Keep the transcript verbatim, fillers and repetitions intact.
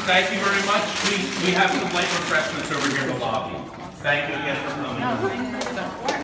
thank you very much. We, we have some light refreshments over here in the lobby. Thank you again for coming.